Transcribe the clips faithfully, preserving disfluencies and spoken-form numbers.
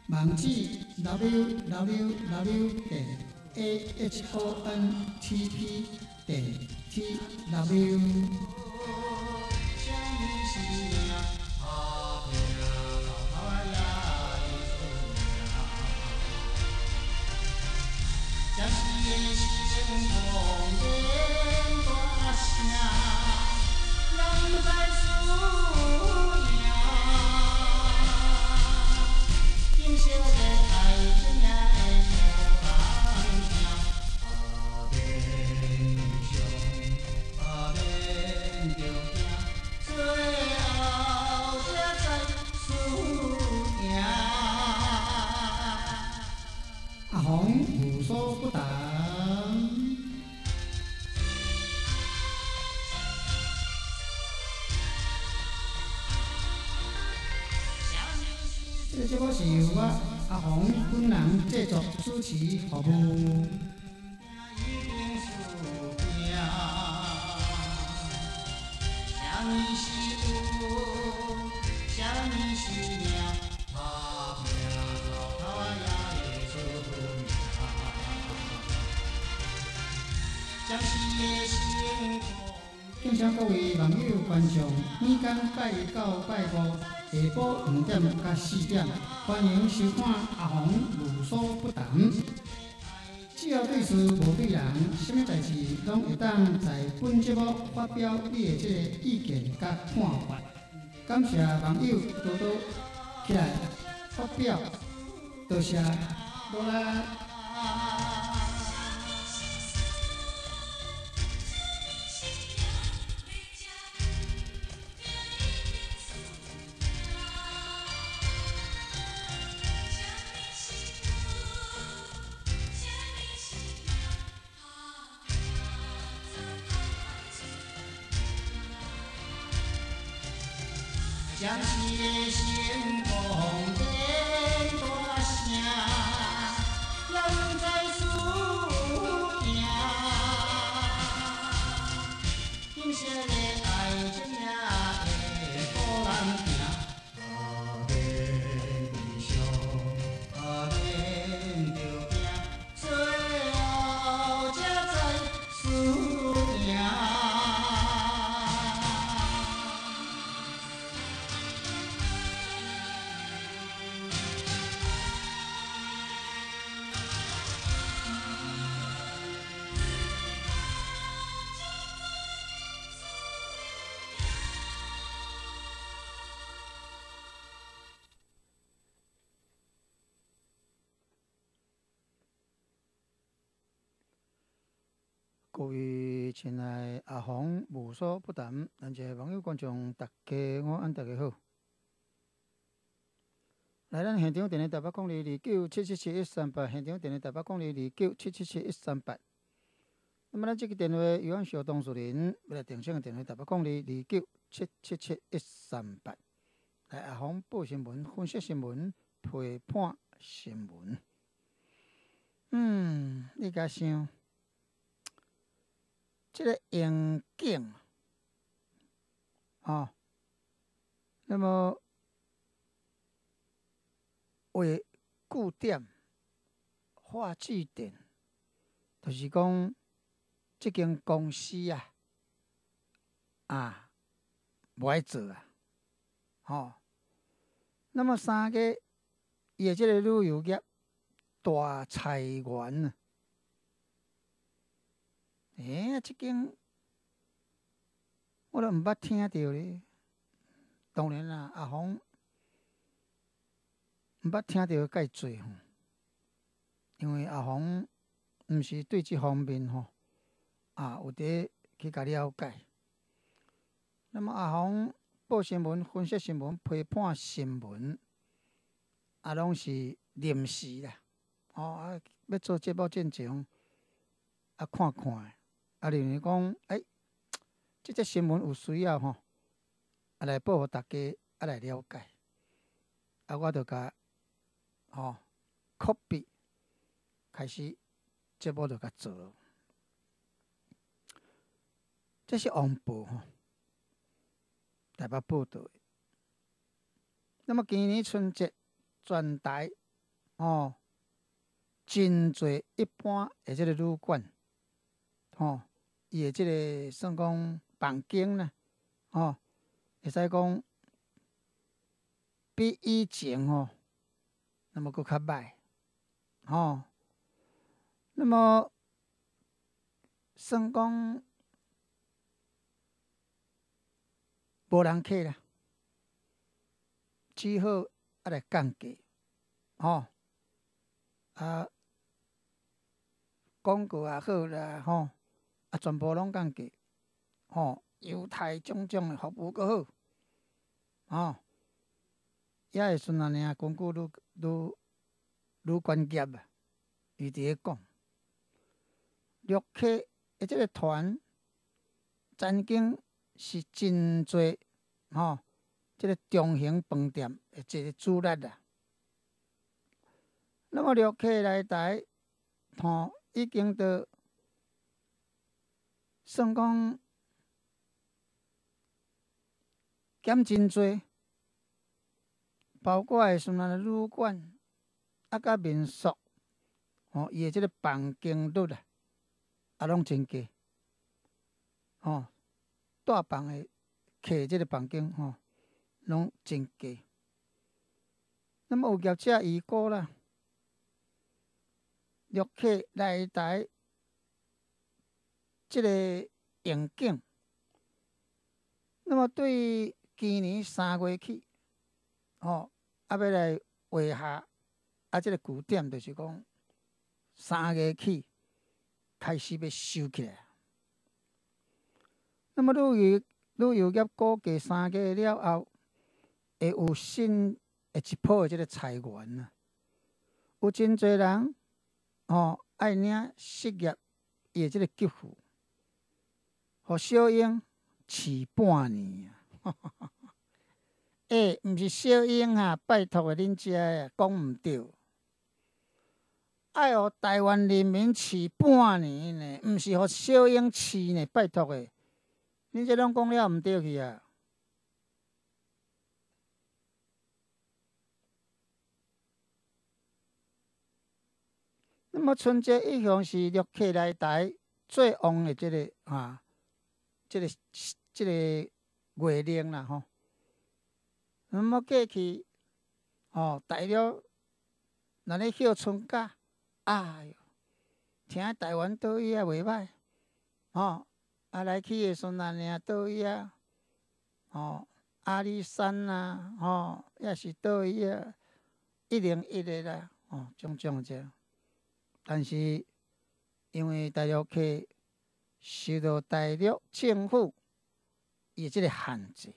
网址 w w w 点 a h o n t p 点 t w。 将喜的心共演大声，人在思念，今宵的爱情也会无人听，啊免伤，啊免着惊，最后才知思念。 阿红无所不谈。这个节目是由我阿红本人制作主持服务。敬请各位网友观众，每天拜一到拜五下晡五点到四点，欢迎收看阿红无所不谈。只要对事无对人，什么代志拢会当在本节目发表你的这个意见甲看法。感谢网友多多起来发表，多谢，多啦。 将喜的心共演大声，人在思念，今宵的爱情也会无人听，啊免伤，啊免着惊，最后才知思念。 各位亲爱的阿红无所不谈，咱这网友观众大家午安，大家好。来，咱现场电话台北公里二九七七七一三八，现场电话台北公里二九七七七一三八。那么咱这个电话有阮小当事人要来定声的电话台北公里二九七七七一三八。来，阿红报新闻、分析新闻、批判新闻。嗯，你甲想？这个眼镜，哦，那么为固点化据点，就是讲这间公司啊，啊，无爱做啊，哦，那么三个伊的这个旅游业大裁员啊。哎呀，这间我都毋捌听到咧。当然啦，阿红毋捌听到介济吼，因为阿红毋是对这方面吼啊有伫去甲了解。那么阿红报新闻、分析新闻、批判新闻，啊，拢是临时啦。哦啊，要做节目进前啊看看。啊，认为讲，哎，即则新闻有需要吼，啊来报互大家，啊来了解。啊，我就甲吼 copy 开始节目就甲做。这是王报吼，台北报道的。那么今年春节全台哦，真侪一般的即个旅馆，吼，伊的即个算讲房间啦，吼，会使讲比以前吼，那么佫较歹，吼，那么算讲无人客啦，只好啊来降价，吼，啊，广告也好啦，吼，啊全部拢降价，吼，优待种种的服务佫好，吼，也会顺安尼啊，根据旅旅旅馆业啊，伊伫咧讲，陆客的即个团，曾经是真侪吼，即、个中型饭店的一个主力啊。那么陆客来台，吼，已经都算讲减真侪，包括诶像咱旅馆啊，甲民宿，吼，伊诶即个房间率啊，啊拢真低，吼，大房诶客即个房间吼，拢真低。那么有业者预估啦，陆客来台即个愿景，那么对于今年三月起，吼，啊要来画下啊，即个据点就是讲三月起开始要收起来。那么旅游旅游业估计三月了后，会有新的一波的即个裁员啊，有真侪人吼爱领失业伊的即个给付，互小英饲半年啊！诶，毋是小英啊，拜托诶，恁遮啊，讲毋对，爱互台湾人民饲半年呢，毋是互小英饲呢，拜托诶，恁这拢讲了毋对去啊！那么春节一向是陆客来台最旺的即、这个啊，即、这个即、这个月令啦吼。那么过去，吼，大陆若咧歇春假，哎哟，听台湾倒位啊袂歹，吼，啊来去的时阵尔倒位啊，吼，阿里山啦，吼，也是倒位啊，一零一的啦，吼，种种者。但是因为大陆客受到大陆政府伊即个限制。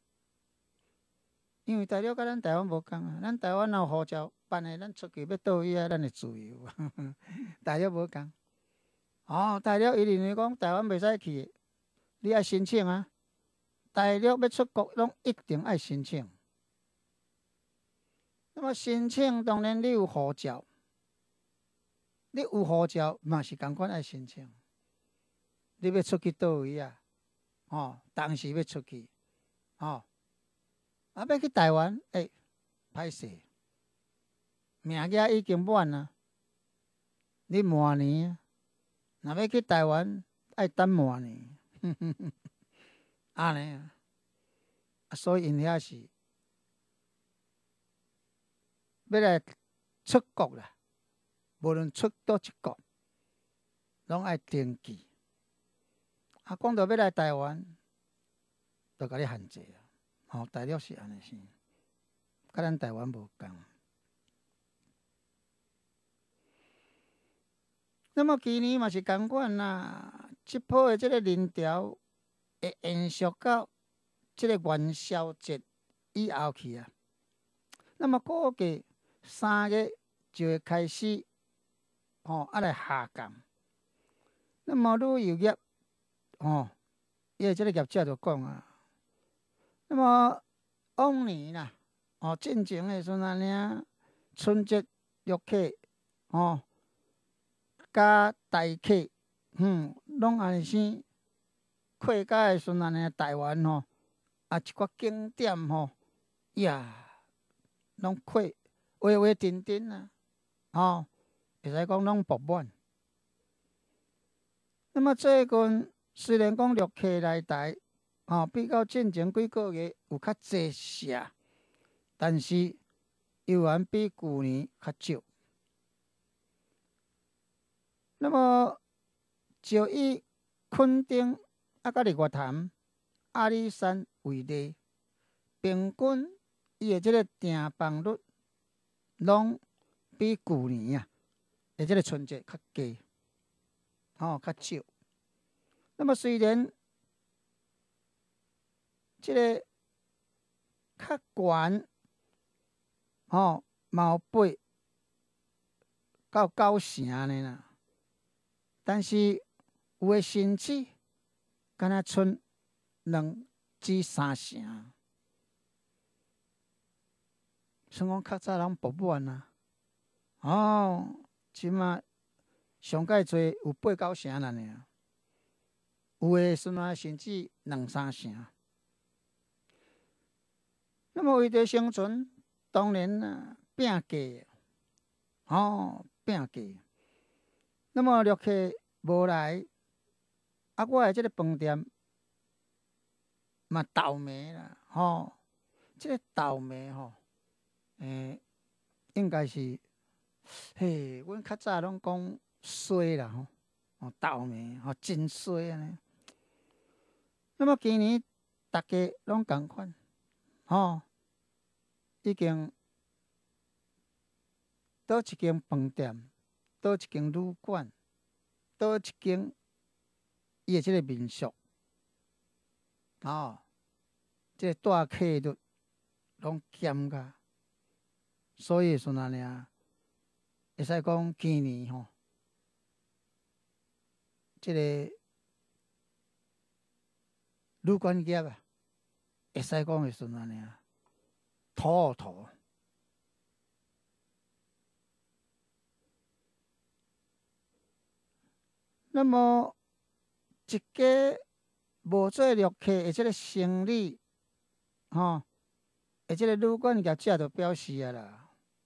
因为大陆甲咱台湾无共啊，咱台湾若有护照办诶，咱出去要倒位啊，咱会自由。大陆无共，哦，大陆伊认为讲台湾袂使去的，你爱申请啊。大陆要出国，拢一定爱申请。那么申请当然你有护照，你有护照嘛是共款爱申请。你要出去倒位啊？哦，当时要出去，哦。啊，要去台湾，诶、欸，歹势，名额已经满啊。你明年啊，若要去台湾，爱等明年。安尼啊，所以因遐是要来出国啦，无论出倒一国，拢爱登记。啊，讲到要来台湾，就甲你限制啊。吼、哦，大陆是安尼先，甲咱台湾无共。那么今年嘛是共款啦，即波的即个人潮会延续到即个元宵节以后去啊。那么估计三月就会开始，吼、哦，啊来下降。那么旅游业，吼、哦，伊个即个业者就讲啊。那么往年啦，哦，进前的时阵尔，春节陆客，哦，甲台客，嗯，拢安尼先，客家的时阵尔，台湾吼，啊一寡景点吼，呀，拢客，话话停停啊， 哦，会使讲拢薄满。那么最近虽然讲陆客来台，哦，比较进前几个月有较济社，但是游玩比去年较少。那么就以垦丁啊，甲日月潭、阿里山为例，平均伊的即个订房率，拢比去年啊的即个春节较低，哦，较少。那么虽然即个较悬，哦，嘛有八到九成呢啦，但是有诶甚至敢若剩两至三成，算讲较早人薄满啊。哦，即马上介侪有八九成啦尔，有诶时阵甚至两三成。那么为着生存，当然啊，拼价，哦，拼价。那么陆客无来，啊，我诶即个饭店嘛倒霉啦，吼，即、这个倒霉吼，诶、应该是，嘿，阮较早拢讲衰啦，吼，哦，倒霉，吼，真衰安尼。那么今年大家拢共款，吼，已经倒一间饭店，倒一间旅馆，倒一间伊诶即个民宿，哦，即、这个带客率拢减甲，所以算安尼啊，会使讲今年吼，即、这个旅馆业啊，会使讲会算安尼啊，土土。那么一家无做陆客的即个生理，吼，的即个旅馆业者就表示啊啦，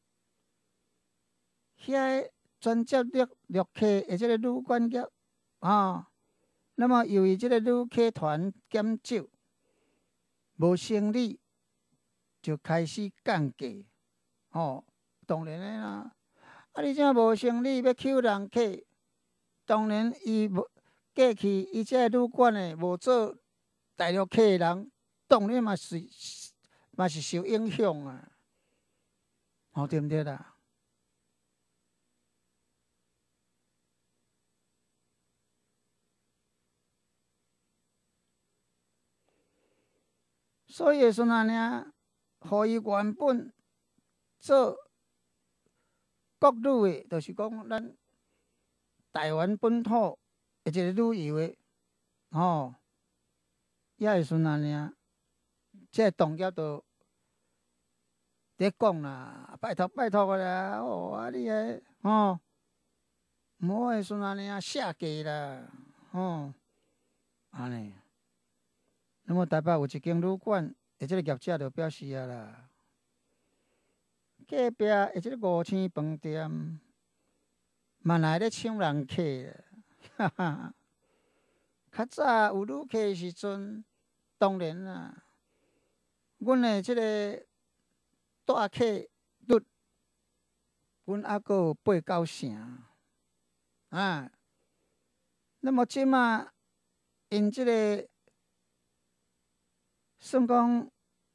遐专接陆陆客的即个旅馆业，啊，那么由于即个旅客团减少，无生理，就开始降价，吼，当然诶啦，啊，你怎无生理要吸人客？当然，伊无过去伊即个旅馆诶无做大陆客诶人，当然嘛是嘛是受影响啊，吼，对毋对啦？所以说安尼，互伊原本做国旅诶，就是讲咱台湾本土诶一个旅游诶，吼，也会算安尼啊。即个同业都伫讲啦，拜托拜托个啦，哦啊你个吼，无会算安尼啊，下价啦，吼，安尼。那么台北有一间旅馆，诶，即个业者就表示啊啦，隔壁诶即个五星饭店，嘛来咧抢人客啦，哈哈。较早有旅客诶时阵，当然啦，阮诶即个带客率，阮还阁有八九成，啊。那么即马因即个算讲，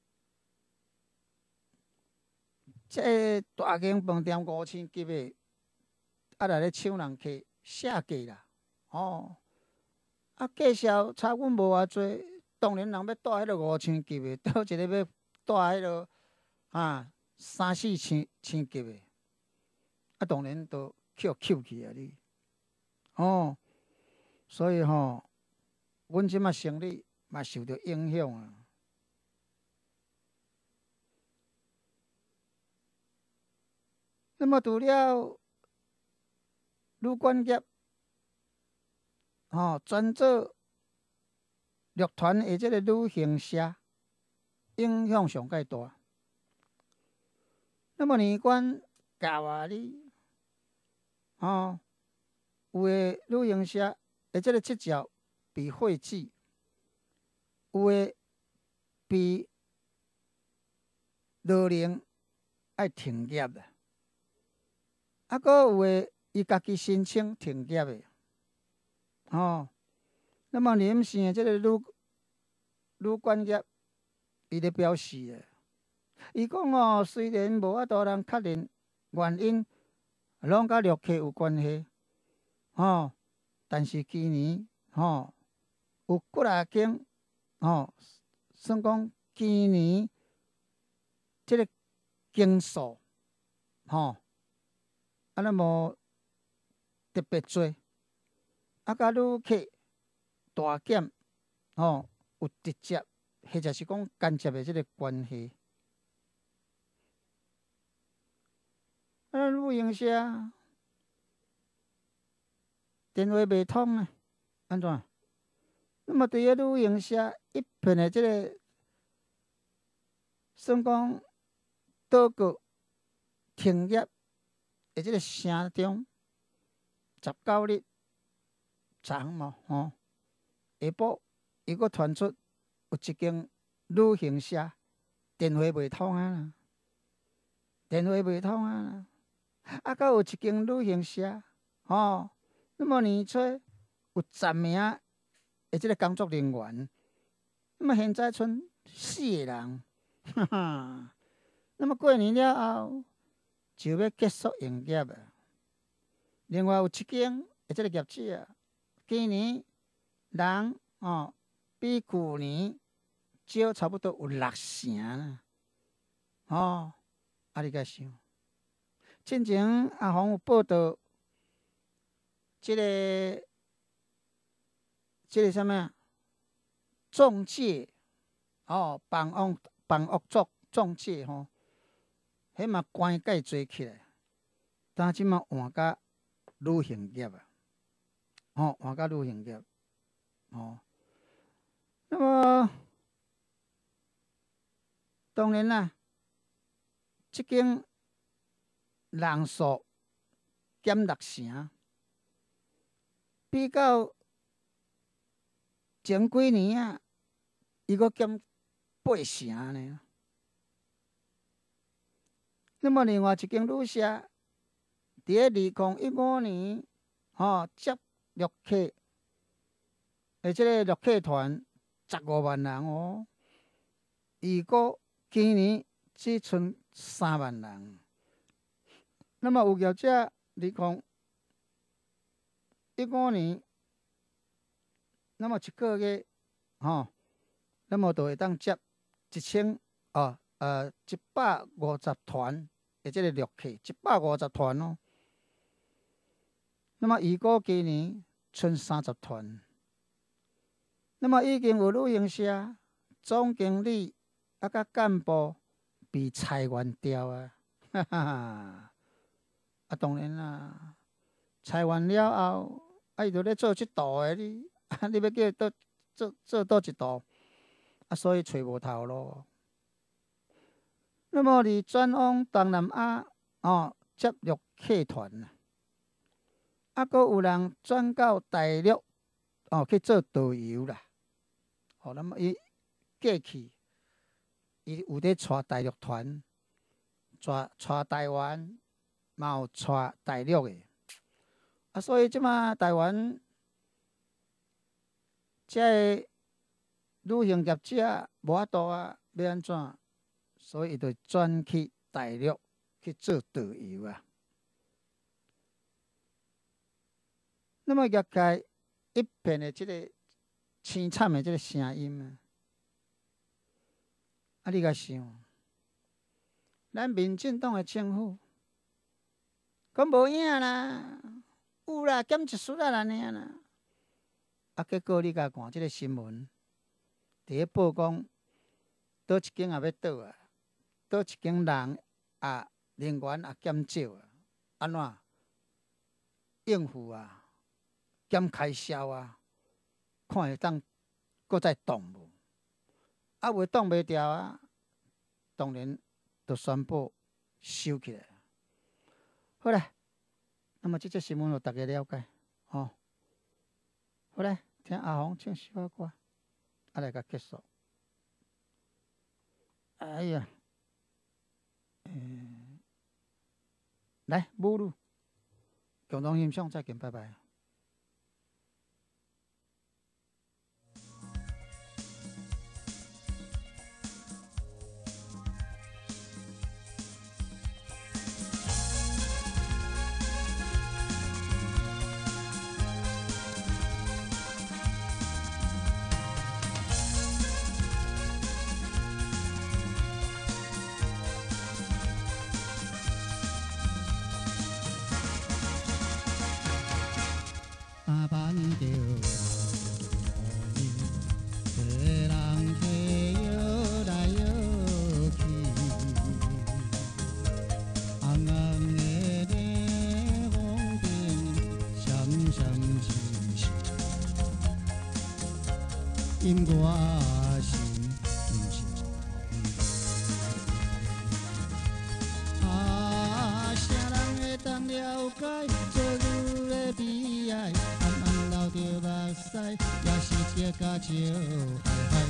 即个大间饭店五星级诶，啊来咧抢人客，下价啦，哦。啊，介绍差阮无偌济，当然人要带迄落五星级诶，倒一个要带迄落啊三四千星级诶，啊当然都扣扣去啊你，哦，所以吼，阮即马生理嘛受到影响啊。那么除了旅馆业，吼、专做乐团的即个旅行社，影响上介大。那么年关到啊，你哦，有诶旅行社诶，即个执照被废止，有诶被勒令爱停业啦，啊，搁有诶伊家己申请停业诶，哦，那么林县诶即个旅旅馆业，伊咧表示诶，伊讲哦，虽然无法度人确认原因，拢甲陆客有关系，吼，但是今年吼有几啊间，吼，算讲今年即个经数，吼，啊那无特别多，啊甲旅客大减，吼，有直接或者是讲间接的即个关系。啊，旅行社电话袂通啊，安怎？那么对于旅行社一片的即个，算讲倒告停业的即个声中，十九日昨昏嘛，吼，下晡伊阁传出有一间旅行社电话袂通啊啦，电话袂通啊啦，啊，阁有一间旅行社，吼，那么年初有十名的即个工作人员，那么现在剩四个人，哈哈，那么过年了后就要结束营业啊。另外有一间的即个业者，今年人哦比去年少差不多有六成啦，哦，啊你甲想，之前阿红有报道，即、这个即、这个啥物啊？中介哦，房屋房屋作中介吼，迄嘛关介侪起来，但即嘛换甲旅行业啊，吼、哦、换甲旅行业，哦，那么当然啦，即间人数减六成，比较前几年啊，伊阁减八成呢。那么另外一间旅社，伫咧二零一五年，吼、哦、接陆客，而即个陆客团十五万人哦，伊阁今年只剩三万人。那么有业者二零一五年，那么一个月，吼、哦，那么就会当接一千哦呃一百五十团的即个陆客，一百五十团哦。那么伊果今年剩三十团，那么已经有旅行社总经理啊甲干部被裁员掉啊，哈哈哈！啊当然啦，裁员了后，啊伊就咧做即道的你，啊你要叫伊倒做做倒一道，啊所以找无头路。那么伫转往东南亚哦接陆客团啊，啊阁有人转到大陆哦去做导游啦。哦，那么伊过去伊有咧带大陆团，带带台湾，嘛有带大陆的。啊，所以即马台湾遮个旅行业者无法度啊，要安怎？所以伊就转去大陆去做导游啊。那么业界一片的即个凄惨的即个声音啊，啊你甲想，咱民进党的政府讲无影啦，有啦，减一丝仔安尼啦。啊，结果你甲看即个新闻，伫咧报讲，倒一间也要倒啊，倒一间人啊人员也减少啊，安怎应付啊，减开销啊，看会当搁再动无？啊，袂动袂掉啊，当然就宣布收起来。好啦， 那么这则新闻，就大家了解，吼、哦。好嘞，听阿红唱小歌，啊来甲结束。哎呀，嗯，来母女共同欣赏，再见，拜拜。 阿办着个人客摇来摇去，红红的烈风顶，闪闪星星，因我心不是啊，啥人会当了解做女的悲哀？流着目屎，也是结甲笑嗨嗨。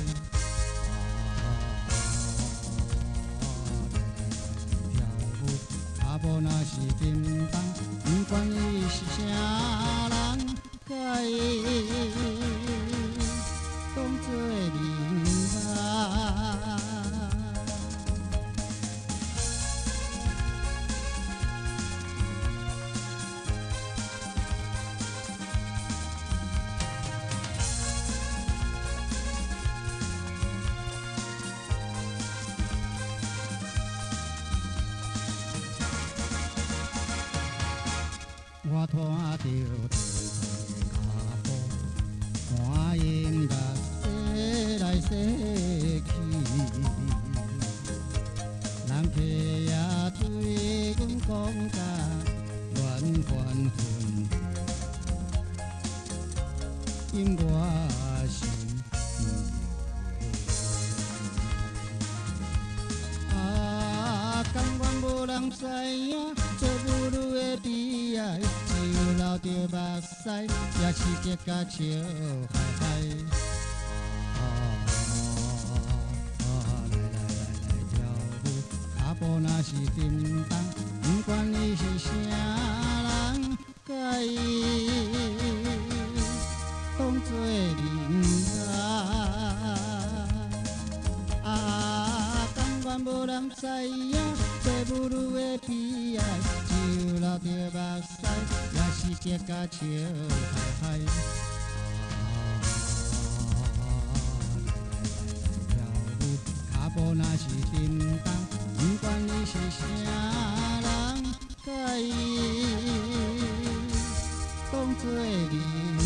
跳舞，脚步若是叮当，不管伊是啥人，甲伊当作人仔。我拖着天台的脚步，看音乐洗来洗去，人客也对阮讲甲乱翻分，因我心啊，甘愿无人知影，做母女的悲哀。流着目屎，也是结甲笑嗨嗨。啊，来来来来跳舞，脚步若是叮当，不管伊是啥人，甲伊当作人仔。啊，甘愿无人知影，做母女的悲哀，就流着目屎。是结甲笑嗨嗨，跳舞，脚步若是叮当，不管伊是啥人，甲伊当作人。